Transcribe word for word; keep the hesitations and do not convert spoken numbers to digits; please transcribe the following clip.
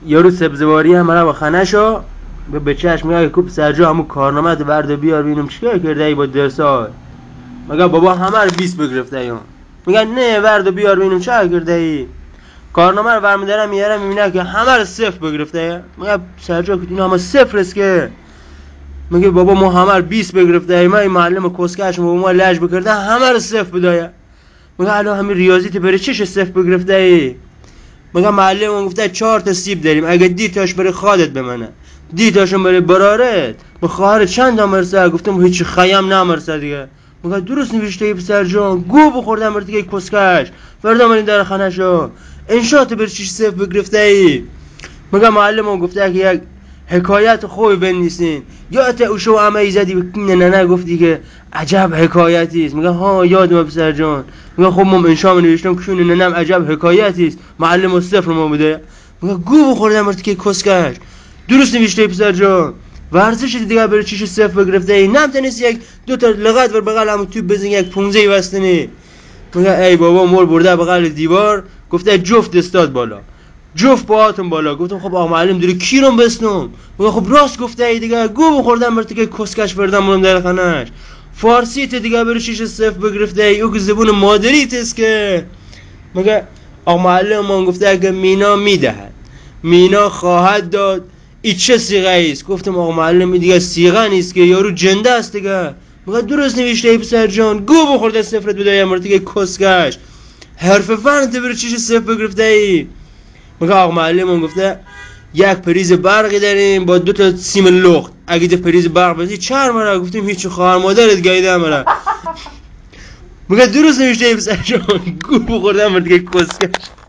یارو سبزواری هم مرا با خنشو به چشم میگه کوب سرجا همون کارنامه تو برد بیار ببینم چیکار کرده ای با درسات. میگه بابا همه رو بیست بگرفته ایم. میگه نه برد بیار ببینم چه کرده ای. کارنامه رو برمی‌دارم میارم میبینه که همه رو صفر بگرفته. میگه سرجا که اینا همه صفر است که. میگه بابا ما همه رو بیست بگرفته ایم. این معلم کسکش ما ما لج بکرده همه رو صفر بدایه. میگه الان همین ریاضیت بره چش صفر بگرفته ای. میگه معلم گفته چهار تا سیب داریم اگه دی تاش بره خالت بمنه دی تاشون بره برارت به خواهر چند تا مرسه. گفتم هیچ خیم نمرسه دیگه. میگه درست نوشته ای پسر جان گو بخوردم برای دیگه کسکش فردا من در خانه شو انشاءت بر چیش صفر بگرفته ای. میگه معلم گفته که یک حکایت خوبی بنویسین یادت اوشو عمه زدی بکنه نه نه گفتی که عجب حکایتی است. میگه ها یادم پسر جان. میگه خب من انشا من نوشتم که شونه ننم عجب حکایتی است معلم صفر ما بوده. میگه گو بخوردم برای که کسکش درست نوشته پسر جان ورزش دیگه برای چیش صفر بگرفته ای نم تنیس یک دو تا لغت بر بغل همون توپ بزن یک پونزه وستنی. میگه ای بابا مول برده بغل دیوار گفته جفت استاد بالا جفت پاهاتون بالا. گفتم خب آقا معلم داری کی رو بسنم. میگه خب راست گفته ای دیگه گو بخوردم برای که کسکش فردم مونم در خانهش. فارسی ت دیگه برای چیش صفر بگرفته ای او که زبون مادریت است که. میگه آقا معلم من گفته که مینا میدهد مینا خواهد داد ای چه صیغه است. گفتم آقا معلم دیگه صیغه نیست که یارو جنده است دیگه. میگه درست نوشته ای پسر جان گو بخورده صفرت بدایم برای که کسکش حرف فن ت برای چیش صفر بگرفته ای. میگه آقا معلم من گفته یک پریز برقی داریم با دو تا سیم لخت اگه ده پریز برق بزنی چهار مرا. گفتیم هیچ خواهر مادرت گاییده مرا. میگه درست نوشته ای پسر جان گو بخوردم برای که کسکش